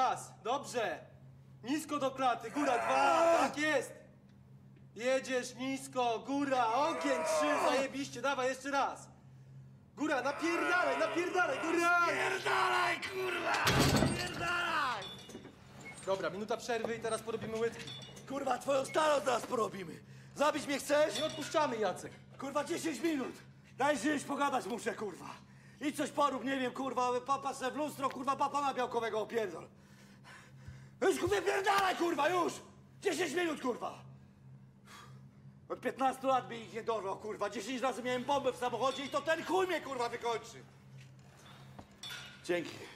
raz. Dobrze. Nisko do klaty. Góra, 2. Tak jest. Jedziesz nisko. Góra, ogień, 3. Zajebiście. Dawaj, jeszcze raz. Góra, napierdalaj, napierdalaj. Góra. Pierdalaj, kurwa! Pierdalaj! Dobra, minuta przerwy i teraz porobimy łydki. Kurwa, twoją starą teraz porobimy. Zabić mnie chcesz? Nie odpuszczamy, Jacek. Kurwa, 10 minut. Daj żyć, pogadać muszę, kurwa. Idź coś porób, nie wiem, kurwa, papa se w lustro, kurwa, papa ma białkowego opierdol. Już, kurwa, pierdalaj, kurwa, już! 10 minut, kurwa! Od 15 lat mi ich nie dorwał, kurwa. 10 razy miałem bombę w samochodzie i to ten chuj mnie, kurwa, wykończy. Dzięki.